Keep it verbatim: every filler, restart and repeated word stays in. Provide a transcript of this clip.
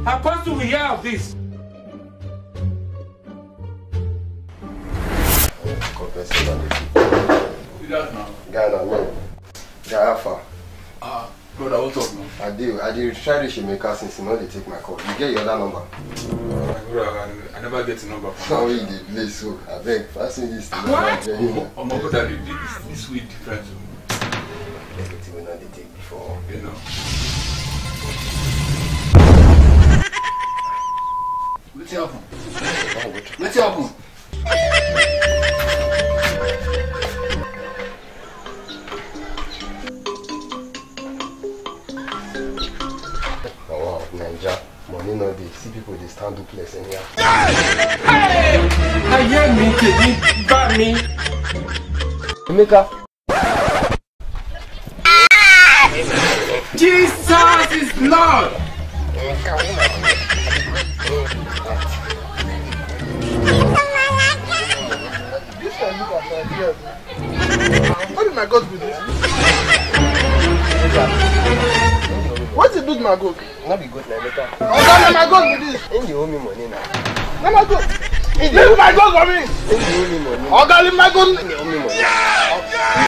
Apostle will hear of this. You that now? Guy, no, no. Guy, how far? Ah, brother, what's up now? I do. I did try to Shemeka since you know they take my call. You get your other number? Uh, brother, I, I never get a number from How you did play so? I beg, fasten this. What? Oh, my brother, this, this way different. Everything we know they take before. You know. What's happened? What's happened? Oh wow, Ninja. Money no dey. See people they stand duplex in here. Hey! I hear me, Kedi. Bad me. Shemeka. Jesus is Lord. What did my God do this? What did do my God? Not be good now, better. Oh, God, my God with this. Ain't you owe me money now? Let my God. Leave my God for me. Ain't you owe me money? Oh, God, leave my God. Ain't you owe me money?